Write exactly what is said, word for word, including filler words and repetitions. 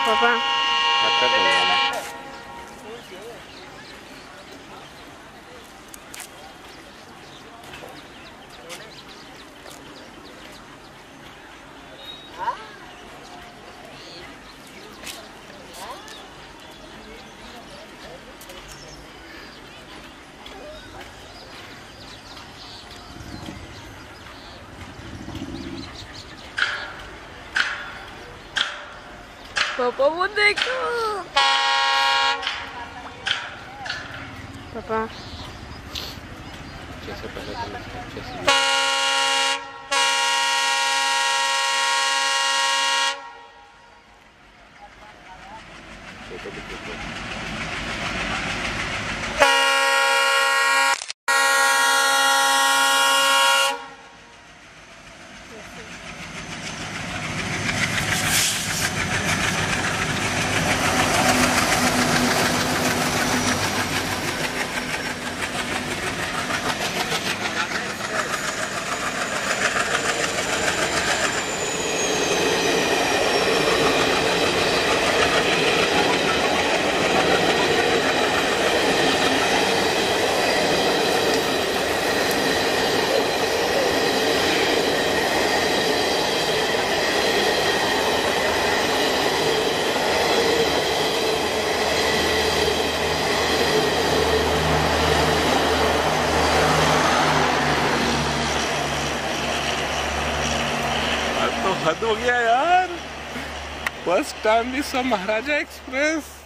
पापा पापा वो देखो पापा जैसे पहले तो लगता अच्छे से फोटो भी हद हो गया यार। फर्स्ट टाइम भी सब महाराजा एक्सप्रेस।